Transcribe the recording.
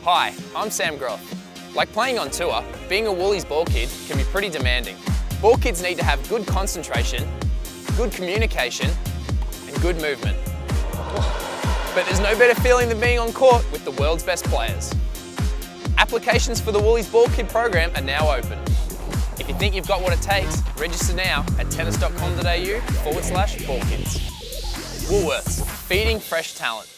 Hi, I'm Sam Groth. Like playing on tour, being a Woolies ball kid can be pretty demanding. Ball kids need to have good concentration, good communication, and good movement. But there's no better feeling than being on court with the world's best players. Applications for the Woolies Ballkid program are now open. If you think you've got what it takes, register now at tennis.com.au/ballkids. Woolworths, feeding fresh talent.